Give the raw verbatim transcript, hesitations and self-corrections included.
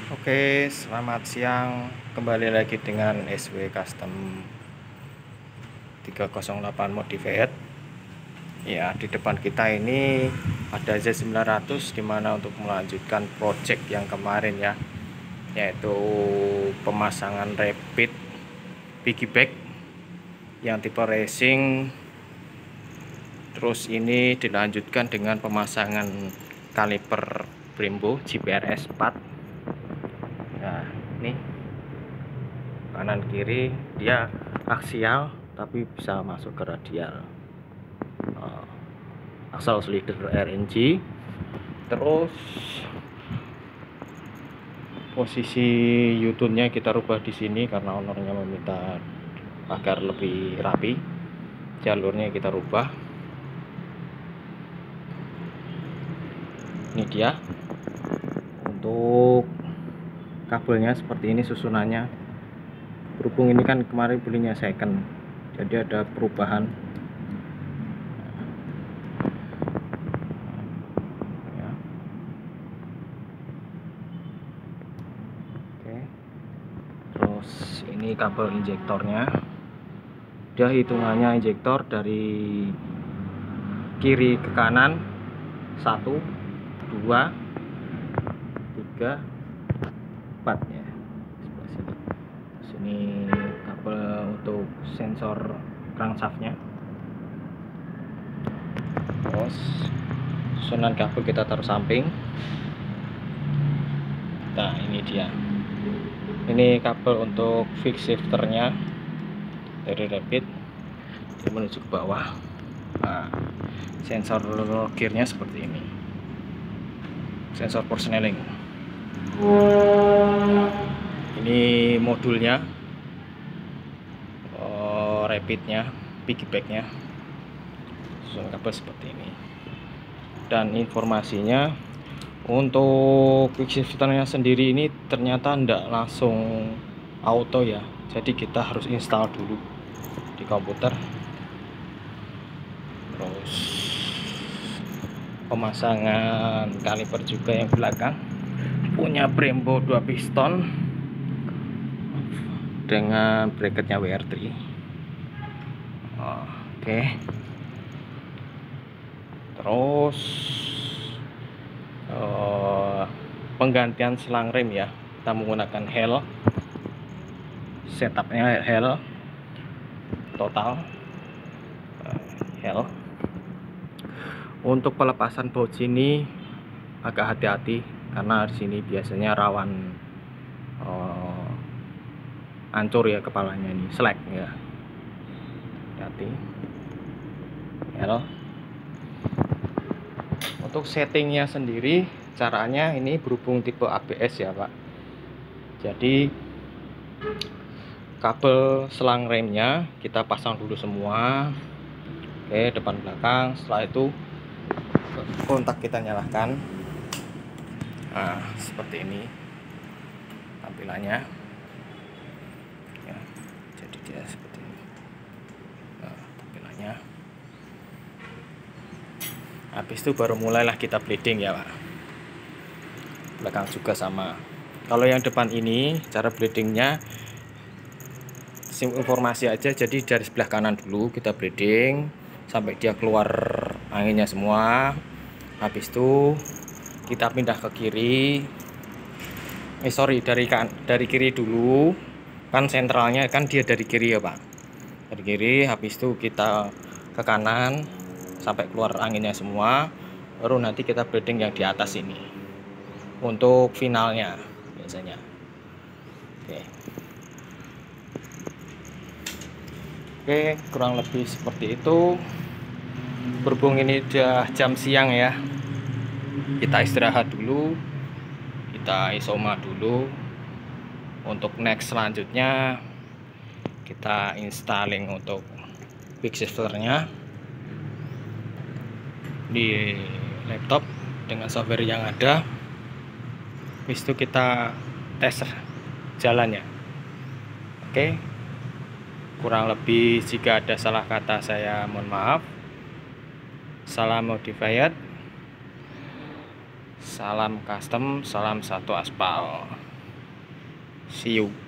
Oke, selamat siang. Kembali lagi dengan S W Custom tiga nol delapan Modified. Ya, di depan kita ini ada Z sembilan ratus dimana untuk melanjutkan project yang kemarin ya, yaitu pemasangan rapid piggyback yang tipe racing. Terus ini dilanjutkan dengan pemasangan kaliper Brembo G P R S empat. Nah, ini kanan kiri dia aksial tapi bisa masuk ke radial. uh, Axle slider R N G. Terus posisi U-tune-nya kita rubah di sini karena ownernya meminta agar lebih rapi. Jalurnya kita rubah. Ini dia. Untuk kabelnya seperti ini susunannya. Berhubung ini kan kemarin belinya second, jadi ada perubahan. Ya. Oke. Terus ini kabel injektornya. Dia hitungannya injektor dari kiri ke kanan satu, dua, tiga, empat ya. Sebelah sini. Terus ini kabel untuk sensor crankshaftnya. Terus susunan kabel kita taruh samping. Nah, ini dia. Ini kabel untuk fix shifternya dari rapid menuju ke bawah. Nah, sensor gearnya seperti ini. Sensor persneling. Ini modulnya, oh, rapidnya, piggybacknya, susun kabel seperti ini. Dan informasinya untuk quick shifternya sendiri ini ternyata tidak langsung auto ya, jadi kita harus install dulu di komputer. Terus pemasangan kaliper juga yang belakang punya Brembo dua piston dengan bracketnya W R tiga. Oh, oke okay. Terus uh, penggantian selang rem ya, kita menggunakan Hel. Setupnya Hel total, uh, Hel. Untuk pelepasan baut sini agak hati-hati karena di sini biasanya rawan uh, hancur ya kepalanya, ini slack ya, hati-hati. Hel. Untuk settingnya sendiri caranya ini berhubung tipe A B S ya Pak, jadi kabel selang remnya kita pasang dulu semua. Oke, depan belakang. Setelah itu kontak kita nyalakan. Nah, seperti ini tampilannya ya, jadi dia seperti ini. Nah, tampilannya. Habis itu baru mulailah kita bleeding ya Pak. Belakang juga sama. Kalau yang depan ini cara bleedingnya informasi aja, jadi dari sebelah kanan dulu kita bleeding sampai dia keluar anginnya semua. Habis itu kita pindah ke kiri. Eh sorry dari kan dari kiri dulu, kan sentralnya kan dia dari kiri ya Pak, dari kiri. Habis itu kita ke kanan sampai keluar anginnya semua, baru nanti kita bleeding yang di atas ini untuk finalnya biasanya. Oke. Oke, kurang lebih seperti itu. Berhubung ini udah jam siang ya, kita istirahat dulu, kita isoma dulu. Untuk next selanjutnya kita installing untuk quick shifternya di laptop dengan software yang ada. Habis itu kita tes jalannya. Oke, kurang lebih jika ada salah kata saya mohon maaf. Salam modified, salam custom, salam satu aspal. See you.